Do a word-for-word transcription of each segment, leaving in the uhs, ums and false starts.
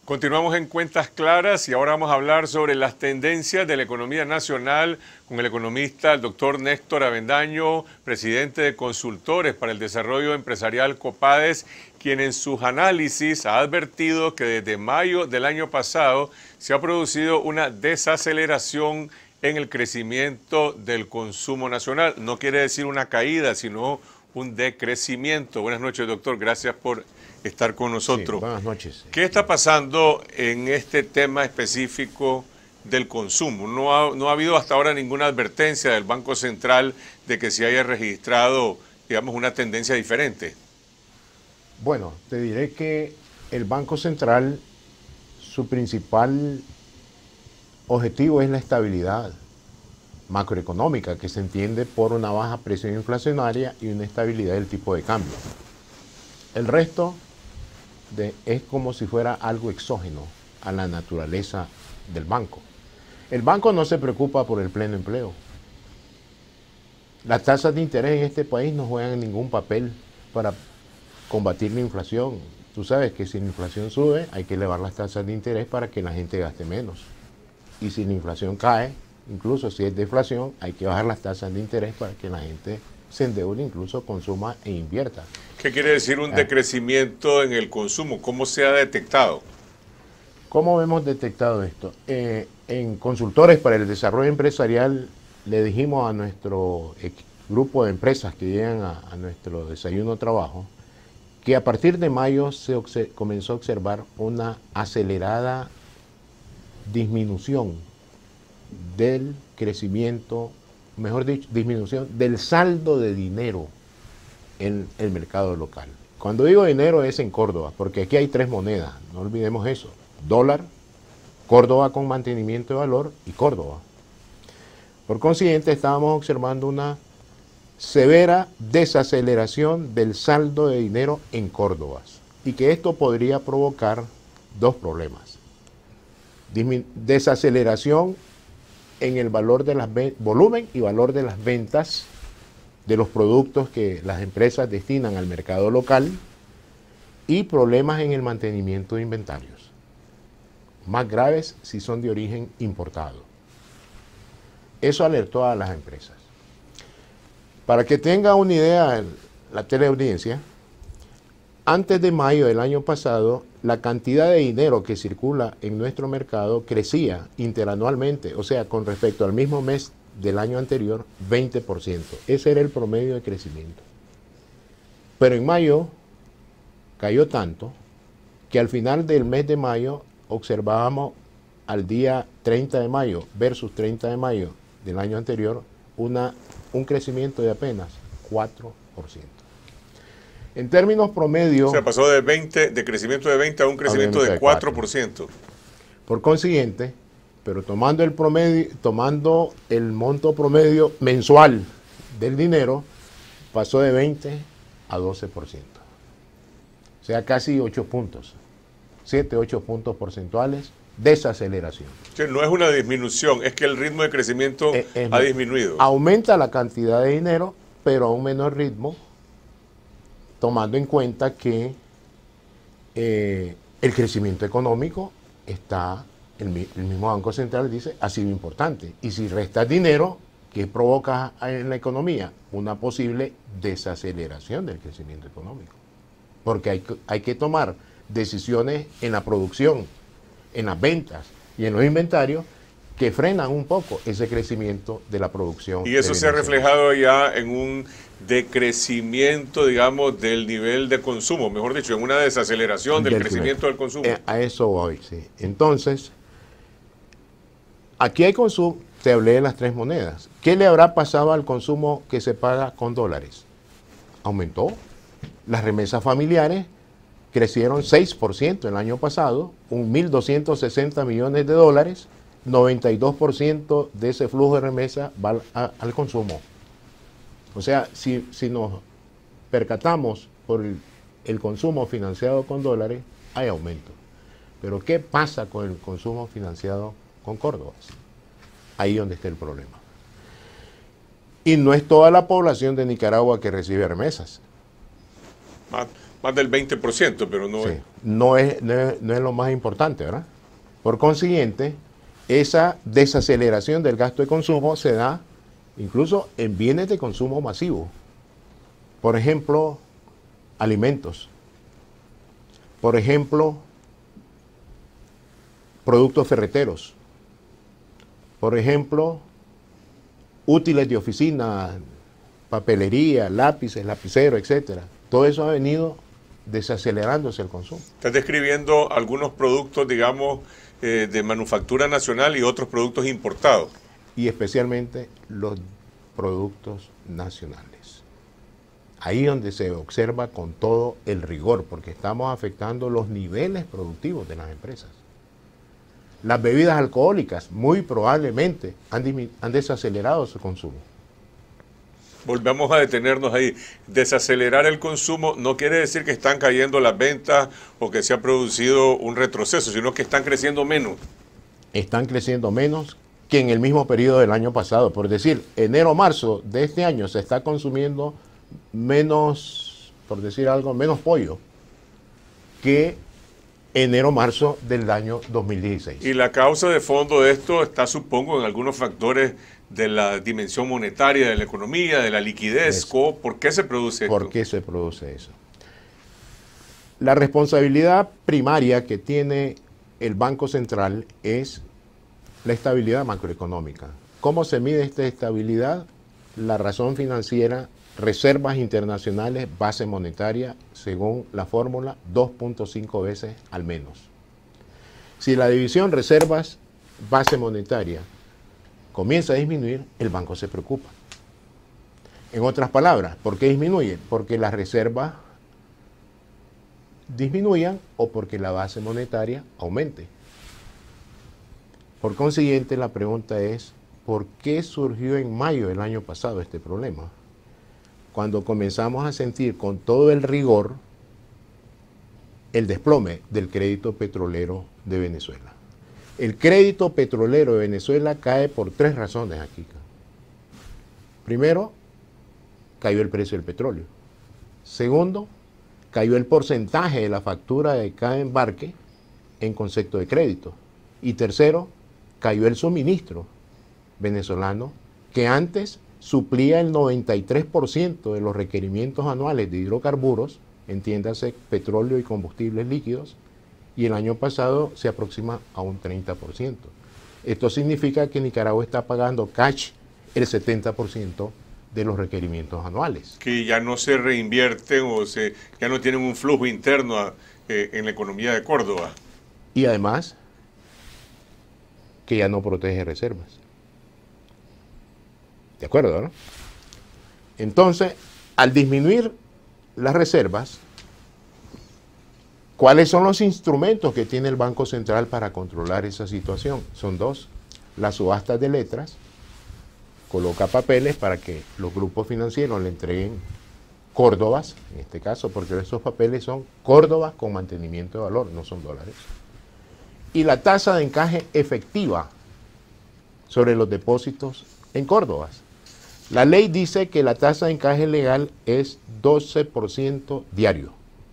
Continuamos en Cuentas Claras y ahora vamos a hablar sobre las tendencias de la economía nacional con el economista el doctor Néstor Avendaño, presidente de Consultores para el Desarrollo Empresarial Copades, quien en sus análisis ha advertido que desde mayo del año pasado se ha producido una desaceleración en el crecimiento del consumo nacional. No quiere decir una caída, sino un decrecimiento. Buenas noches, doctor. Gracias por estar con nosotros. Sí, buenas noches. ¿Qué está pasando en este tema específico del consumo? No ha, no ha habido hasta ahora ninguna advertencia del Banco Central de que se haya registrado, digamos, una tendencia diferente. Bueno, te diré que el Banco Central, su principal objetivo es la estabilidad macroeconómica, que se entiende por una baja presión inflacionaria y una estabilidad del tipo de cambio. El resto de, es como si fuera algo exógeno a la naturaleza del banco. El banco no se preocupa por el pleno empleo. Las tasas de interés en este país no juegan ningún papel para combatir la inflación. Tú sabes que si la inflación sube, hay que elevar las tasas de interés para que la gente gaste menos. Y si la inflación cae, incluso si es deflación, hay que bajar las tasas de interés para que la gente se endeude, incluso consuma e invierta. ¿Qué quiere decir un decrecimiento en el consumo? ¿Cómo se ha detectado? ¿Cómo hemos detectado esto? Eh, en Consultores para el Desarrollo Empresarial le dijimos a nuestro grupo de empresas que llegan a, a nuestro desayuno trabajo que a partir de mayo se comenzó a observar una acelerada disminución del crecimiento, mejor dicho, disminución del saldo de dinero en el mercado local. Cuando digo dinero es en Córdoba, porque aquí hay tres monedas, no olvidemos eso: dólar, Córdoba con mantenimiento de valor y Córdoba. Por consiguiente, estábamos observando una severa desaceleración del saldo de dinero en Córdoba y que esto podría provocar dos problemas: desaceleración en el valor de las volumen y valor de las ventas de los productos que las empresas destinan al mercado local, y problemas en el mantenimiento de inventarios, más graves si son de origen importado. Eso alertó a las empresas. Para que tenga una idea la teleaudiencia, antes de mayo del año pasado, la cantidad de dinero que circula en nuestro mercado crecía interanualmente, o sea, con respecto al mismo mes del año anterior, veinte por ciento. Ese era el promedio de crecimiento. Pero en mayo cayó tanto que al final del mes de mayo observábamos al día treinta de mayo versus treinta de mayo del año anterior una, un crecimiento de apenas cuatro por ciento. En términos promedio... O sea, pasó de, veinte, de crecimiento de veinte a un crecimiento de cuatro por ciento. Por consiguiente, pero tomando el promedio, tomando el monto promedio mensual del dinero, pasó de veinte a doce por ciento. O sea, casi ocho puntos, siete, ocho puntos porcentuales, desaceleración. O sea, no es una disminución, es que el ritmo de crecimiento es, es, ha disminuido. Aumenta la cantidad de dinero, pero a un menor ritmo, tomando en cuenta que eh, el crecimiento económico está, el, el mismo Banco Central dice, ha sido importante. Y si restas dinero, ¿qué provoca en la economía? Una posible desaceleración del crecimiento económico. Porque hay, hay que tomar decisiones en la producción, en las ventas y en los inventarios que frenan un poco ese crecimiento de la producción. Y eso se ha reflejado ya en un decrecimiento, digamos, del nivel de consumo, mejor dicho, en una desaceleración del, del crecimiento del consumo. Eh, a eso voy, sí. Entonces, aquí hay consumo, te hablé de las tres monedas. ¿Qué le habrá pasado al consumo que se paga con dólares? Aumentó. Las remesas familiares crecieron seis por ciento el año pasado, un mil doscientos sesenta millones de dólares, noventa y dos por ciento de ese flujo de remesa va al, a, al consumo. O sea, si, si nos percatamos por el, el consumo financiado con dólares, hay aumento. Pero ¿qué pasa con el consumo financiado con Córdobas? Ahí donde está el problema. Y no es toda la población de Nicaragua que recibe remesas. Más del veinte por ciento, pero no Sí, es... no es, no es, no es lo más importante, ¿verdad? Por consiguiente, esa desaceleración del gasto de consumo se da incluso en bienes de consumo masivo. Por ejemplo, alimentos. Por ejemplo, productos ferreteros. Por ejemplo, útiles de oficina, papelería, lápices, lapiceros, etcétera. Todo eso ha venido desacelerándose el consumo. Estás describiendo algunos productos, digamos, eh, de manufactura nacional y otros productos importados. Y especialmente los productos nacionales. Ahí donde se observa con todo el rigor, porque estamos afectando los niveles productivos de las empresas. Las bebidas alcohólicas muy probablemente han, han desacelerado su consumo. Volvamos a detenernos ahí. Desacelerar el consumo no quiere decir que están cayendo las ventas o que se ha producido un retroceso, sino que están creciendo menos. Están creciendo menos que en el mismo periodo del año pasado. Por decir, enero-marzo de este año se está consumiendo menos, por decir algo, menos pollo que enero-marzo del año dos mil dieciséis. Y la causa de fondo de esto está, supongo, en algunos factores de la dimensión monetaria de la economía, de la liquidez. ¿Cómo, ¿Por qué se produce esto? ¿Por qué se produce eso? La responsabilidad primaria que tiene el Banco Central es la estabilidad macroeconómica. ¿Cómo se mide esta estabilidad? La razón financiera, reservas internacionales, base monetaria, según la fórmula, dos punto cinco veces al menos. Si la división reservas, base monetaria, comienza a disminuir, el banco se preocupa. En otras palabras, ¿por qué disminuye? Porque las reservas disminuyan o porque la base monetaria aumente. Por consiguiente, la pregunta es, ¿por qué surgió en mayo del año pasado este problema? Cuando comenzamos a sentir con todo el rigor el desplome del crédito petrolero de Venezuela. El crédito petrolero de Venezuela cae por tres razones aquí. Primero, cayó el precio del petróleo. Segundo, cayó el porcentaje de la factura de cada embarque en concepto de crédito. Y tercero, cayó el suministro venezolano, que antes suplía el noventa y tres por ciento de los requerimientos anuales de hidrocarburos, entiéndase petróleo y combustibles líquidos, y el año pasado se aproxima a un treinta por ciento. Esto significa que Nicaragua está pagando cash el setenta por ciento de los requerimientos anuales. Que ya no se reinvierten o se, ya no tienen un flujo interno a, eh, en la economía de Córdoba. Y además, que ya no protege reservas. ¿De acuerdo, no? Entonces, al disminuir las reservas, ¿cuáles son los instrumentos que tiene el Banco Central para controlar esa situación? Son dos. Las subastas de letras, coloca papeles para que los grupos financieros le entreguen córdobas, en este caso, porque esos papeles son córdobas con mantenimiento de valor, no son dólares. Y la tasa de encaje efectiva sobre los depósitos en córdobas. La ley dice que la tasa de encaje legal es doce por ciento diario.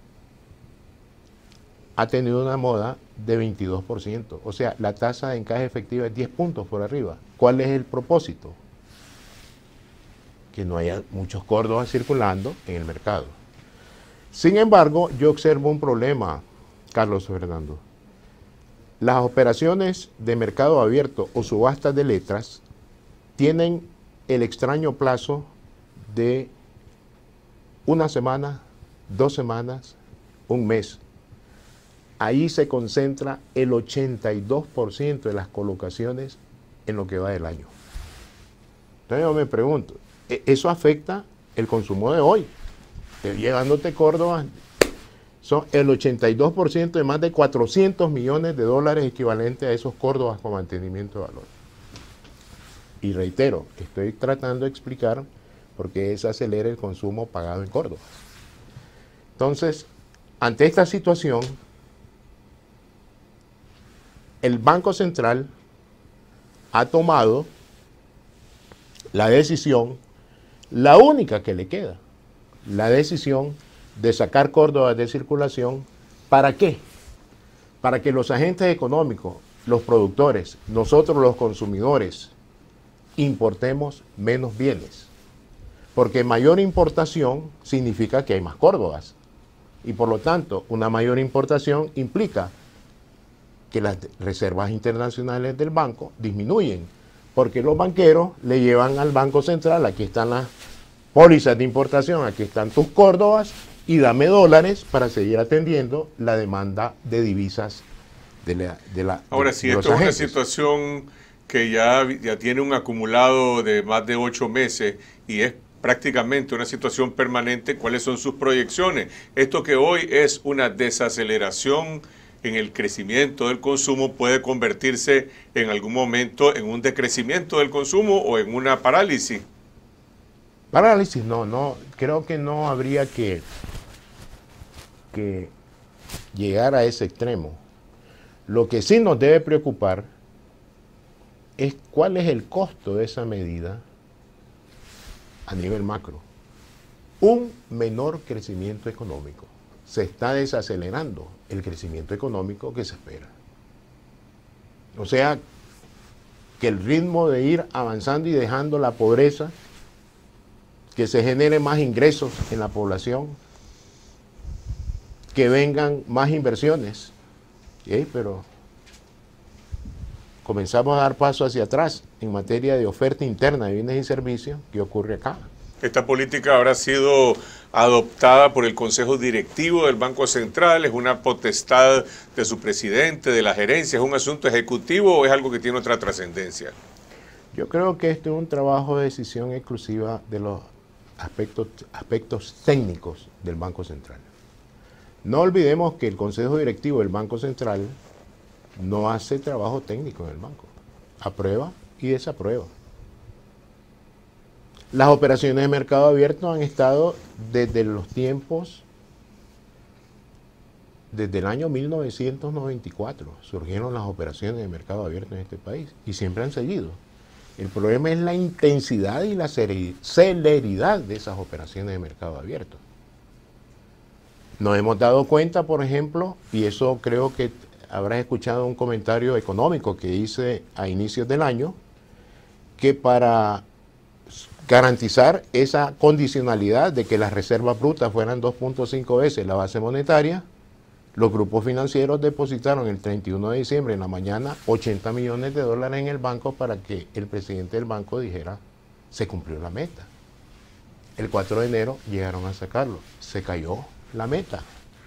Ha tenido una moda de veintidós por ciento. O sea, la tasa de encaje efectiva es diez puntos por arriba. ¿Cuál es el propósito? Que no haya muchos córdobas circulando en el mercado. Sin embargo, yo observo un problema, Carlos Fernando. Las operaciones de mercado abierto o subastas de letras tienen el extraño plazo de una semana, dos semanas, un mes. Ahí se concentra el ochenta y dos por ciento de las colocaciones en lo que va del año. Entonces yo me pregunto, ¿eso afecta el consumo de hoy? Llevándote Córdoba, son el ochenta y dos por ciento de más de cuatrocientos millones de dólares equivalente a esos Córdobas con mantenimiento de valor. Y reitero, estoy tratando de explicar por qué se acelera el consumo pagado en Córdoba. Entonces, ante esta situación, el Banco Central ha tomado la decisión, la única que le queda, la decisión de sacar córdobas de circulación. ¿Para qué? Para que los agentes económicos, los productores, nosotros los consumidores, importemos menos bienes. Porque mayor importación significa que hay más córdobas. Y por lo tanto, una mayor importación implica que las reservas internacionales del banco disminuyen. Porque los banqueros le llevan al Banco Central, aquí están las pólizas de importación, aquí están tus córdobas, y dame dólares para seguir atendiendo la demanda de divisas de la de la Ahora, de, si de esto los es una agentes. situación que ya, ya tiene un acumulado de más de ocho meses y es prácticamente una situación permanente, ¿cuáles son sus proyecciones? Esto que hoy es una desaceleración en el crecimiento del consumo puede convertirse en algún momento en un decrecimiento del consumo o en una parálisis. Parálisis, no, no, creo que no habría que, que llegar a ese extremo. Lo que sí nos debe preocupar es cuál es el costo de esa medida a nivel macro. Un menor crecimiento económico. Se está desacelerando el crecimiento económico que se espera. O sea, que el ritmo de ir avanzando y dejando la pobreza, que se genere más ingresos en la población, que vengan más inversiones. ¿Sí? Pero comenzamos a dar paso hacia atrás en materia de oferta interna de bienes y servicios. ¿Qué ocurre acá? Esta política habrá sido adoptada por el Consejo Directivo del Banco Central, es una potestad de su presidente, de la gerencia, es un asunto ejecutivo o es algo que tiene otra trascendencia. Yo creo que este es un trabajo de decisión exclusiva de los aspectos, aspectos técnicos del Banco Central. No olvidemos que el Consejo Directivo del Banco Central no hace trabajo técnico en el banco, aprueba y desaprueba. Las operaciones de mercado abierto han estado desde los tiempos, desde el año mil novecientos noventa y cuatro, surgieron las operaciones de mercado abierto en este país y siempre han seguido. El problema es la intensidad y la celeridad de esas operaciones de mercado abierto. Nos hemos dado cuenta, por ejemplo, y eso creo que habrás escuchado un comentario económico que hice a inicios del año, que para garantizar esa condicionalidad de que las reservas brutas fueran dos punto cinco veces la base monetaria, los grupos financieros depositaron el treinta y uno de diciembre en la mañana ochenta millones de dólares en el banco para que el presidente del banco dijera, se cumplió la meta. El cuatro de enero llegaron a sacarlo, se cayó la meta.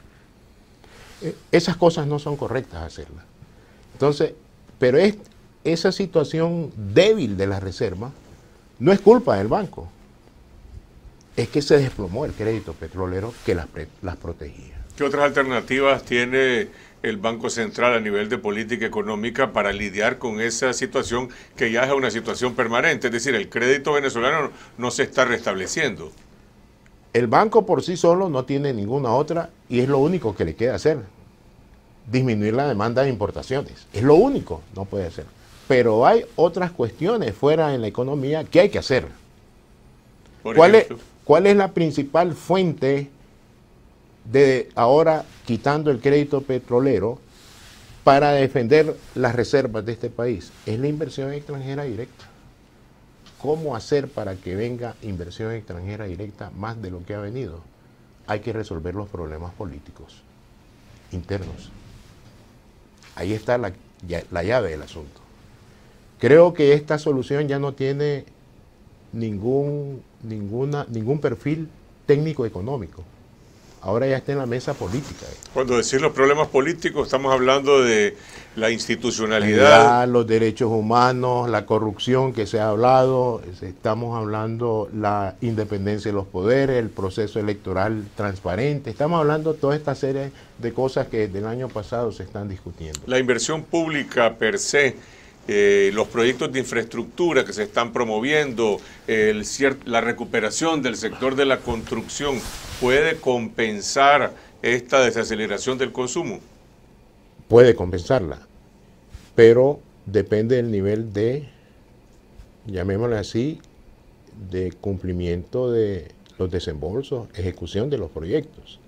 Esas cosas no son correctas hacerlas. Entonces, pero es, esa situación débil de la reserva no es culpa del banco, es que se desplomó el crédito petrolero que las, las protegía. ¿Qué otras alternativas tiene el Banco Central a nivel de política económica para lidiar con esa situación que ya es una situación permanente? Es decir, el crédito venezolano no se está restableciendo. El banco por sí solo no tiene ninguna otra y es lo único que le queda hacer. Disminuir la demanda de importaciones. Es lo único, no puede hacer. Pero hay otras cuestiones fuera en la economía que hay que hacer. ¿Cuál es, ¿Cuál es la principal fuente de ahora quitando el crédito petrolero para defender las reservas de este país? Es la inversión extranjera directa. ¿Cómo hacer para que venga inversión extranjera directa más de lo que ha venido? Hay que resolver los problemas políticos internos. Ahí está la, la llave del asunto. Creo que esta solución ya no tiene ningún, ninguna, ningún perfil técnico-económico. Ahora ya está en la mesa política. Cuando decir los problemas políticos, estamos hablando de la institucionalidad. Los derechos humanos, la corrupción que se ha hablado, estamos hablando la independencia de los poderes, el proceso electoral transparente. Estamos hablando de toda esta serie de cosas que desde el año pasado se están discutiendo. La inversión pública per se, eh, los proyectos de infraestructura que se están promoviendo, el, la recuperación del sector de la construcción, ¿puede compensar esta desaceleración del consumo? Puede compensarla, pero depende del nivel de, llamémoslo así, de cumplimiento de los desembolsos, ejecución de los proyectos.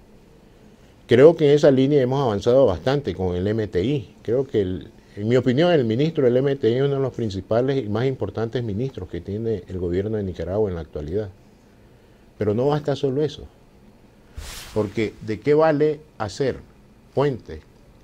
Creo que en esa línea hemos avanzado bastante con el M T I. Creo que, el, en mi opinión, el ministro del M T I es uno de los principales y más importantes ministros que tiene el gobierno de Nicaragua en la actualidad. Pero no basta solo eso, porque ¿de qué vale hacer puentes?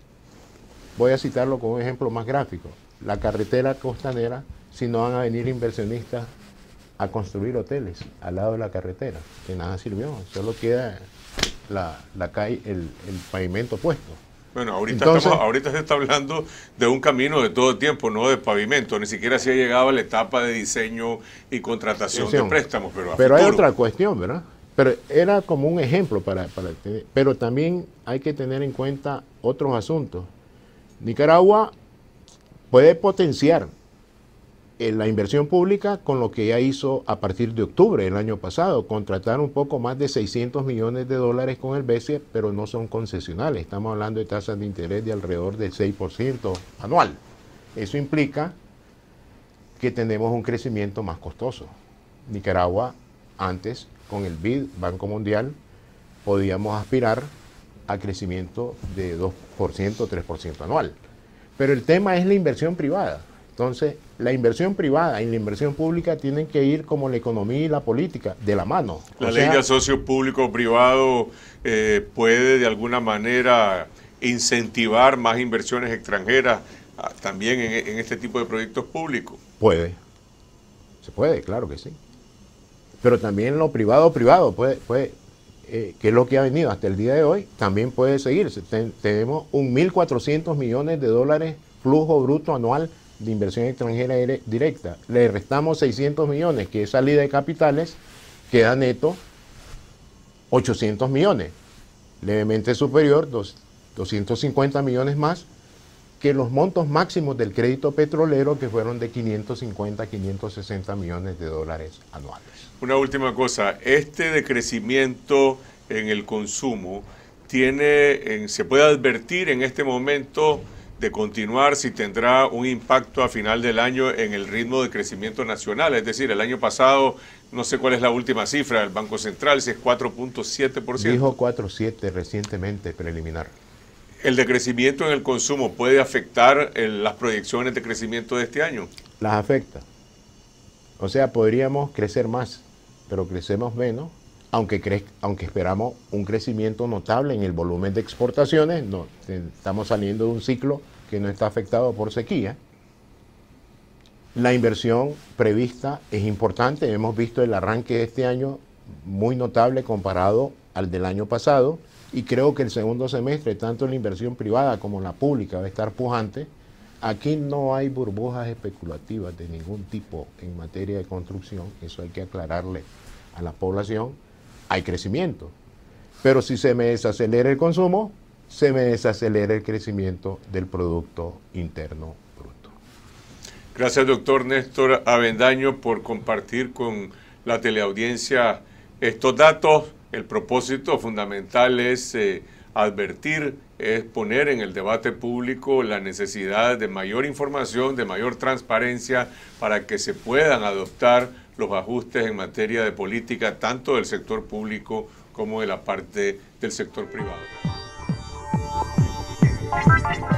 Voy a citarlo con un ejemplo más gráfico. La carretera costanera, si no van a venir inversionistas a construir hoteles al lado de la carretera, que nada sirvió, solo queda la, la calle, el, el pavimento puesto. Bueno, ahorita, Entonces, estamos, ahorita se está hablando de un camino de todo el tiempo, no de pavimento, ni siquiera se ha llegado a la etapa de diseño y contratación de préstamos. Pero, a pero hay futuro. otra cuestión, ¿verdad? Pero era como un ejemplo para, para tener, pero también hay que tener en cuenta otros asuntos. Nicaragua puede potenciar la inversión pública con lo que ya hizo a partir de octubre del año pasado, contratar un poco más de seiscientos millones de dólares con el B C E, pero no son concesionales, estamos hablando de tasas de interés de alrededor del seis por ciento anual. Eso implica que tenemos un crecimiento más costoso. Nicaragua, antes, con el B I D, Banco Mundial, podíamos aspirar a crecimiento de dos por ciento, tres por ciento anual. Pero el tema es la inversión privada. Entonces, la inversión privada y la inversión pública tienen que ir como la economía y la política, de la mano. La ley de asocio público-privado eh, puede de alguna manera incentivar más inversiones extranjeras ah, también en, en este tipo de proyectos públicos. Puede, se puede, claro que sí. Pero también lo privado-privado, puede, puede eh, que es lo que ha venido hasta el día de hoy, también puede seguirse. Ten, tenemos un mil cuatrocientos millones de dólares flujo bruto anual de inversión extranjera directa. Le restamos seiscientos millones, que es salida de capitales, queda neto ochocientos millones, levemente superior, doscientos cincuenta millones más que los montos máximos del crédito petrolero, que fueron de quinientos cincuenta, quinientos sesenta millones de dólares anuales. Una última cosa, este decrecimiento en el consumo tiene, en, se puede advertir en este momento de continuar, si tendrá un impacto a final del año en el ritmo de crecimiento nacional. Es decir, el año pasado, no sé cuál es la última cifra del Banco Central, si es cuatro punto siete por ciento. Dijo cuatro punto siete recientemente, preliminar. ¿El decrecimiento en el consumo puede afectar el, las proyecciones de crecimiento de este año? Las afecta. O sea, podríamos crecer más, pero crecemos menos, aunque, cre aunque esperamos un crecimiento notable en el volumen de exportaciones. No, estamos saliendo de un ciclo que no está afectado por sequía. La inversión prevista es importante. Hemos visto el arranque de este año muy notable comparado al del año pasado, y creo que el segundo semestre, tanto la inversión privada como la pública, va a estar pujante. Aquí no hay burbujas especulativas de ningún tipo en materia de construcción, eso hay que aclararle a la población. Hay crecimiento, pero si se me desacelera el consumo, se me desacelera el crecimiento del Producto Interno Bruto. Gracias, doctor Néstor Avendaño, por compartir con la teleaudiencia estos datos. El propósito fundamental es eh, advertir, es poner en el debate público la necesidad de mayor información, de mayor transparencia, para que se puedan adoptar los ajustes en materia de política, tanto del sector público como de la parte del sector privado.